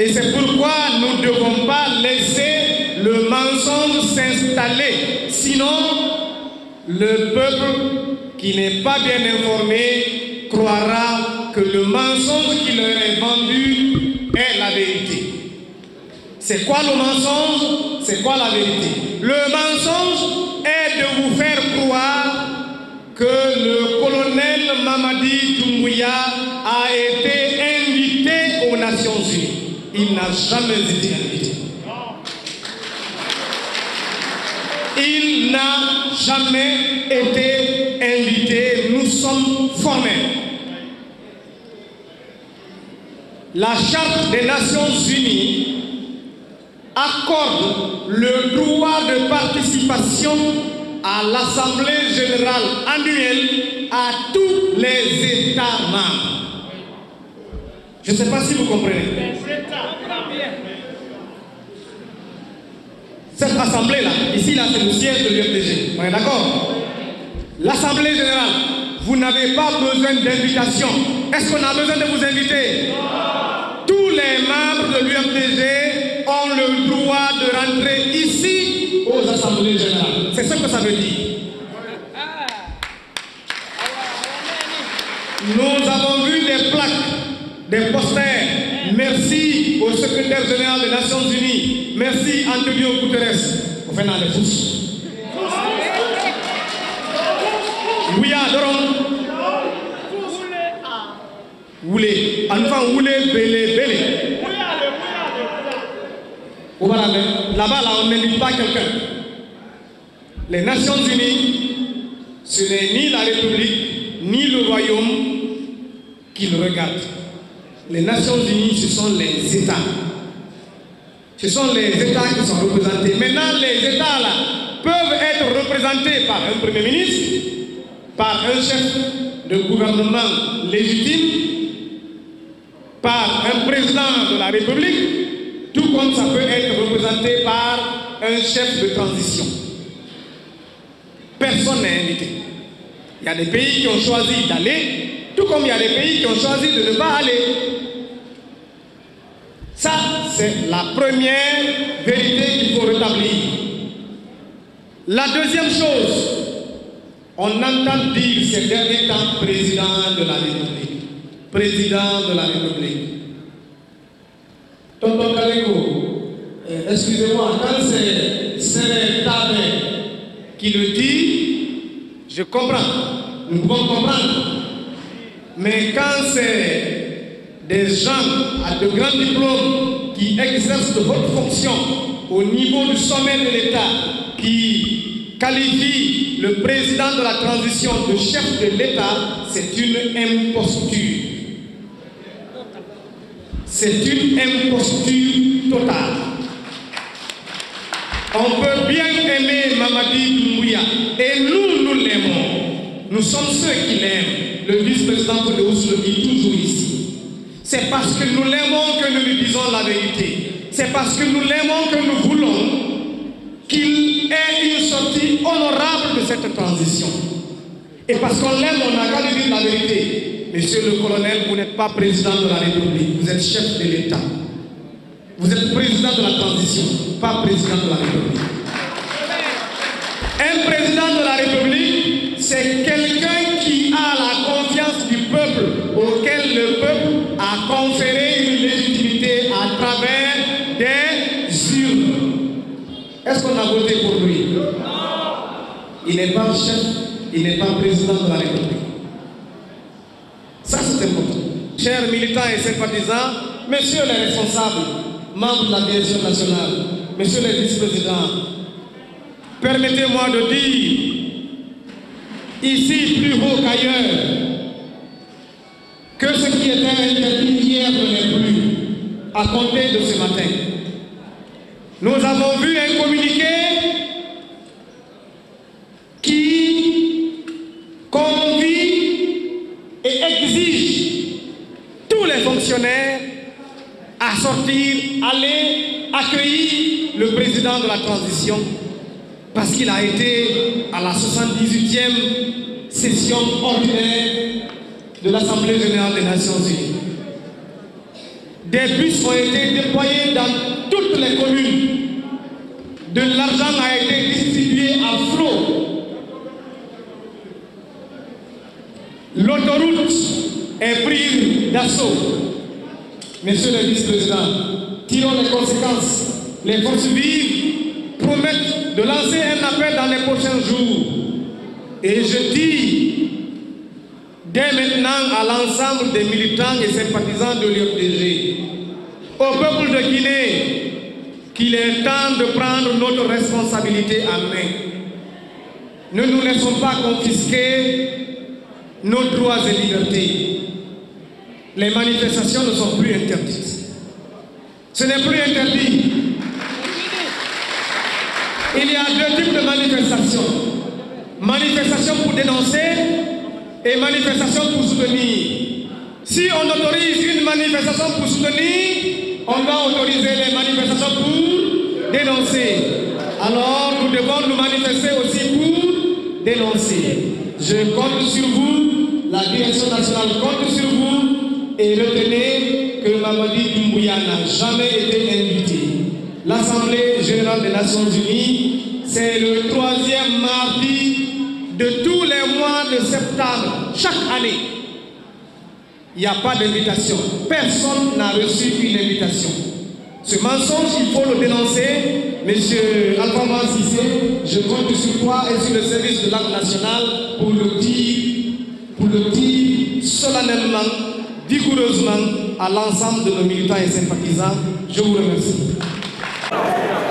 Et c'est pourquoi nous ne devons pas laisser le mensonge s'installer. Sinon, le peuple qui n'est pas bien informé croira que le mensonge qui leur est vendu est la vérité. C'est quoi le mensonge? C'est quoi la vérité? Le mensonge est de vous faire croire que le colonel Mamadi Doumbouya a été invité aux Nations Unies. Il n'a jamais été invité. Il n'a jamais été invité. Nous sommes formels. La Charte des Nations Unies accorde le droit de participation à l'Assemblée générale annuelle à tous les États membres. Je ne sais pas si vous comprenez. Cette assemblée-là, ici, là, c'est le siège de l'UFDG. On est d'accord? L'Assemblée générale, vous n'avez pas besoin d'invitation. Est-ce qu'on a besoin de vous inviter? Tous les membres de l'UFDG ont le droit de rentrer ici aux assemblées générales. C'est ce que ça veut dire. Nous avons vu des plaques, des posters. Merci au secrétaire général des Nations Unies. Merci Antonio Guterres. Au fait, dans les pouces. Oui, Doron. Woulé. Enfin, woulé, belé, belé. Là-bas, là, on n'invite pas quelqu'un. Les Nations Unies, ce n'est ni la République, ni le Royaume qui le regardent. Les Nations Unies, ce sont les États. Ce sont les États qui sont représentés. Maintenant, les États là peuvent être représentés par un Premier ministre, par un chef de gouvernement légitime, par un président de la République, tout comme ça peut être représenté par un chef de transition. Personne n'est invité. Il y a des pays qui ont choisi d'aller, tout comme il y a des pays qui ont choisi de ne pas aller. Ça, c'est la première vérité qu'il faut rétablir. La deuxième chose, on entend dire ces derniers temps président de la République. Président de la République. Tonton Kaleko, excusez-moi, quand c'est Séré Tabe qui le dit, je comprends, nous pouvons comprendre. Mais quand c'est des gens à de grands diplômes qui exercent de votre fonction au niveau du sommet de l'État, qui qualifient le président de la transition de chef de l'État, c'est une imposture. C'est une imposture totale. On peut bien aimer Mamadi Doumbouya et nous l'aimons. Nous sommes ceux qui l'aiment. Le vice-président de Ousse le dit toujours ici. C'est parce que nous l'aimons que nous lui disons la vérité. C'est parce que nous l'aimons que nous voulons qu'il ait une sortie honorable de cette transition. Et parce qu'on l'aime, on n'a qu'à lui dire la vérité. Monsieur le colonel, vous n'êtes pas président de la République, vous êtes chef de l'État. Vous êtes président de la transition, pas président de la République. Un président de la République, c'est quelqu'un qui a la confiance du peuple, auquel le peuple a conféré une légitimité à travers des urnes. Est-ce qu'on a voté pour lui? Il n'est pas chef, il n'est pas président de la République. Ça, c'est important. Chers militants et sympathisants, messieurs les responsables, membres de la direction nationale, messieurs les vice-présidents, permettez-moi de dire, ici plus haut qu'ailleurs, que ce qui était interdit hier ne l'est plus, à compter de ce matin. Nous avons vu un communiqué qui convie et exige tous les fonctionnaires à sortir, aller accueillir le président de la transition parce qu'il a été à la 78e session ordinaire de l'Assemblée générale des Nations Unies. Des bus ont été déployés dans toutes les communes. De l'argent a été distribué à flot. L'autoroute est prise d'assaut. Monsieur le vice-président, tirons les conséquences. Les forces vives promettent de lancer un appel dans les prochains jours. Et je dis dès maintenant à l'ensemble des militants et sympathisants de l'UFDG, au peuple de Guinée, qu'il est temps de prendre notre responsabilité en main. Ne nous laissons pas confisquer nos droits et libertés. Les manifestations ne sont plus interdites. Ce n'est plus interdit. Il y a deux types de manifestations. Manifestation pour dénoncer et manifestation pour soutenir. Si on autorise une manifestation pour soutenir, on doit autoriser les manifestations pour dénoncer. Alors nous devons nous manifester aussi pour dénoncer. Je compte sur vous, la direction nationale compte sur vous, et retenez que Mamadi Doumbouya n'a jamais été invité. L'Assemblée générale des Nations Unies, c'est le 3e mardi de tous les mois de septembre, chaque année. Il n'y a pas d'invitation. Personne n'a reçu une invitation. Ce mensonge, il faut le dénoncer. Monsieur Alpha Cissé, je compte sur toi et sur le service de l'arme nationale pour le dire solennellement, vigoureusement à l'ensemble de nos militants et sympathisants. Je vous remercie.